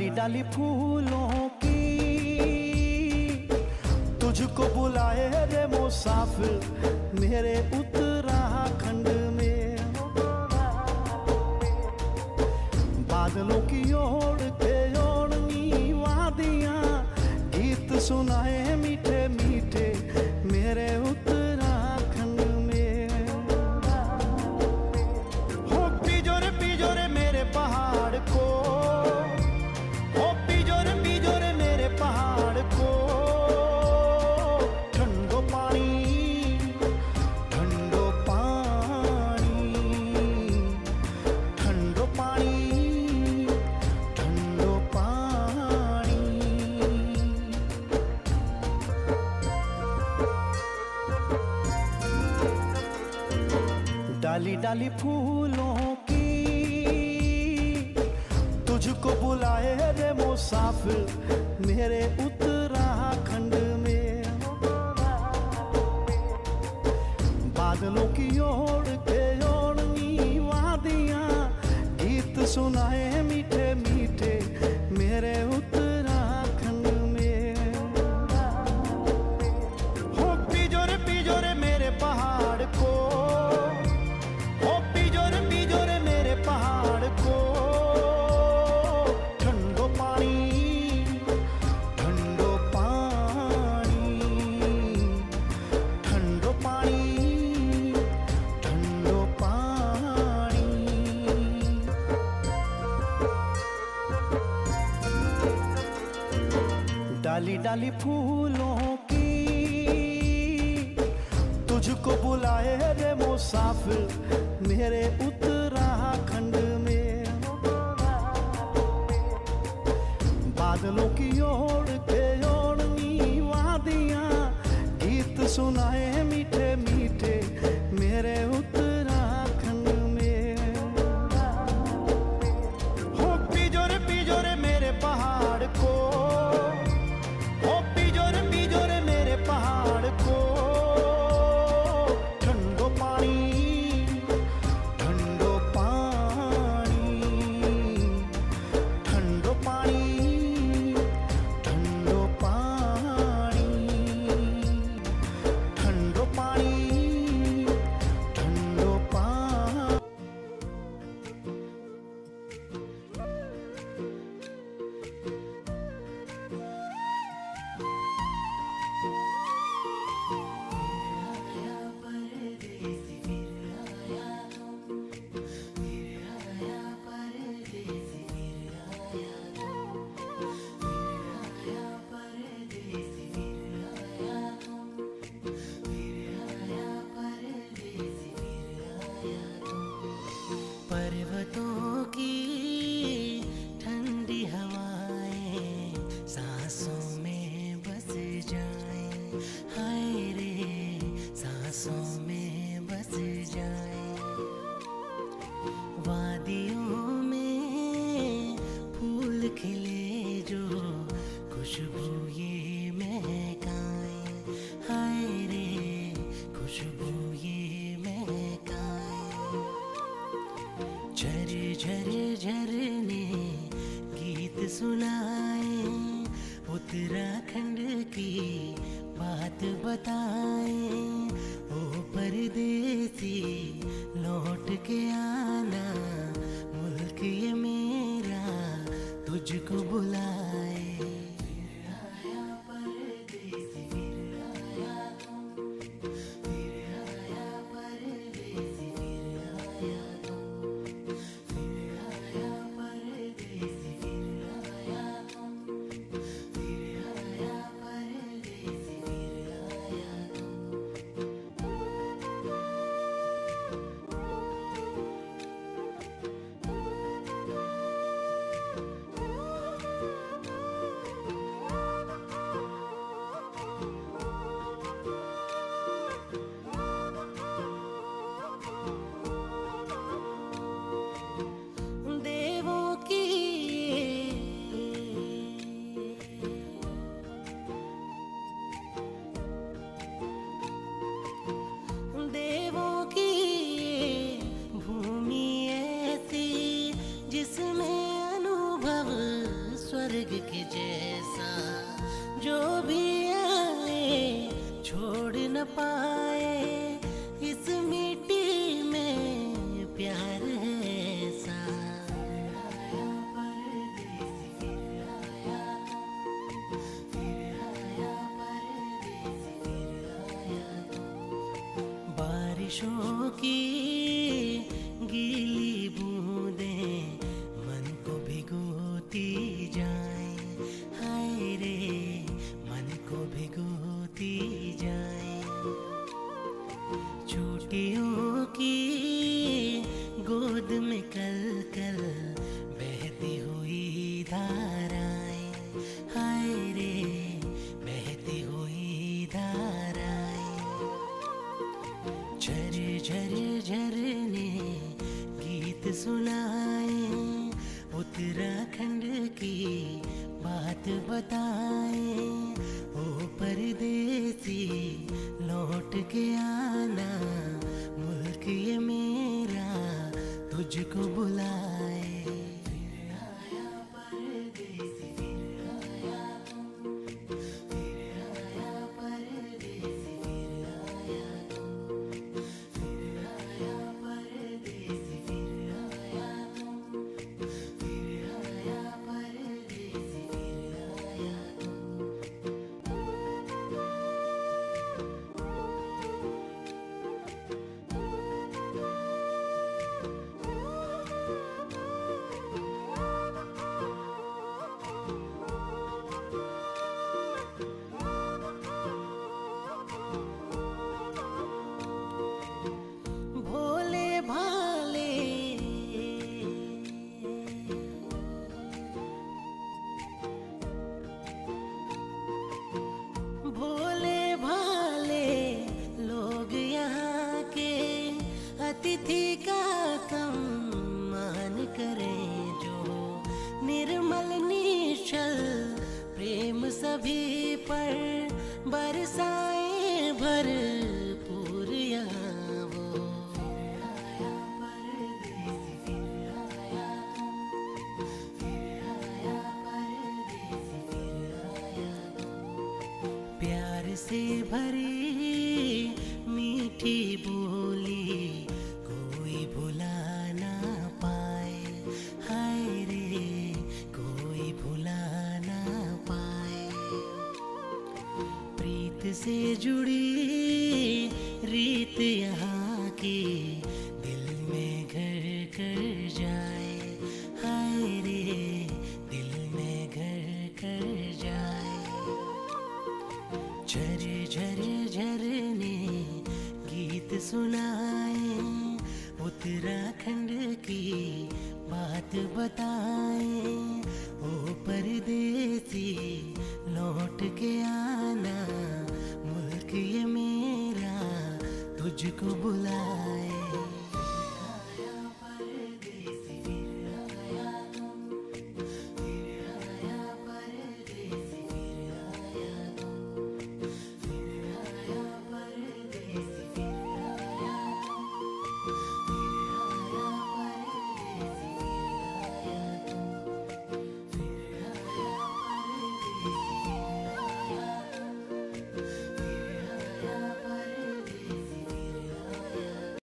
डाली डाली फूलों की तुझको बुलाए रे मुसाफिर मेरे उत्तराखंड में। बादलों की ओर के ओढ़नी वादियां गीत सुनाए मीठे मीठे मेरे उत्तराखंड में। हो पिजोरे मेरे पहाड़ को, हो पिजोरे मेरे पहाड़ को। ठंडो पानी ठंडो पानी ठंडो पानी ठंडो पानी। डाली डाली फूलों की तुझको बुलाए रे मुसाफिर मेरे उत्तराखंड में। बादलों की ओर के ओढ़नी वादियां गीत सुनाए मीठे मीठे मेरे उत्तराखंड में। हो पिजोरे मेरे पहाड़ को, हो पिजोरे मेरे पहाड़ को। ठंडो पानी ठंडो पानी ठंडो पानी ठंडो पानी। डाली डाली फूलों की तुझको बुलाए रे मुसाफिर मेरे उत्तराखंड में। बादलों की ओर के ओढ़नी वादियां गीत सुनाए मीठे मीठे मेरे उत्तराखंड में। हो पिजोरे मेरे पहाड़ को, हो पिजोरे मेरे पहाड़ को। ठंडो पानी ठंडो पानी ठंडो पानी ठंडो पानी ठंडो पानी ठंडो पानी। पर्वतों की ठंडी हवाएं सांसों में बस जाएं, हाय रे सांसों में बस जाएं। वादियों में फूल खिले जो खुशबू ये महकाएं, हाय रे खुशबू ये महकाएं। झर झरने गीत सुनाए उत्तराखंड की बात बताए। ओ परदेसी लौट के आना मुल्क ये मेरा तुझको बुलाए। बारिशों की गीली बूंदें मन को भिगोती जाएं, हाय रे मन को भिगोती जाएं। चोटियों की गोद में कल कल बहती हुई धाराएं, हाय रे बहती हुई धाराएं। झर झर झरने गीत सुनाए, उत्तराखंड की बात बताए। ओ परदेसी लौट के आना, मुल्क ये मेरा तुझको बुलाए। फिर आया परदेसी, फिर आया तुम, फिर आया परदेसी, फिर आया तुम, फिर आया परदेसी, फिर आया तुम, फिर आया परदेसी, फिर आया तुम। भोले भाले भोले भाले लोग यहाँ के अतिथि का सम्मान करें, जो निर्मल निश्चल प्रेम सभी पर बरसाए भरपूर यहाँ वो। फिर आया परदेसी, फिर आया तुम, फिर आया परदेसी, फिर आया तुम। प्यार से भरी मीठी बोली कोई भुला ना पाए, हाय रे कोई भुला ना पाए। प्रीत से जुड़ी रीत यहाँ की दिल में घर कर जाए, हाय रे दिल में घर कर जाए। झर झर झरने गीत सुनाए, उत्तराखंड की बात बताए। ओ परदेसी लौट के आना, मुल्क ये मेरा तुझको बुलाए।